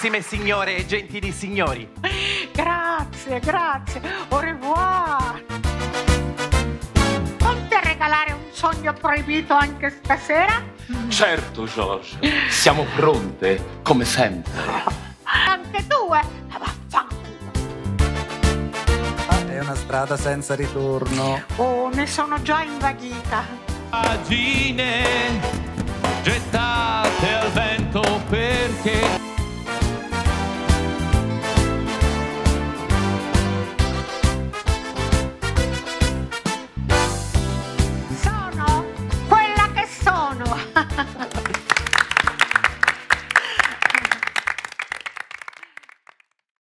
Gentilissime signore e gentili signori. Grazie, grazie. Au revoir. Pronti a regalare un sogno proibito anche stasera? Certo, George. Siamo pronte, come sempre. Anche tu, vaffanculo. È una strada senza ritorno. Oh, ne sono già invaghita. Pagine gettate al vento perché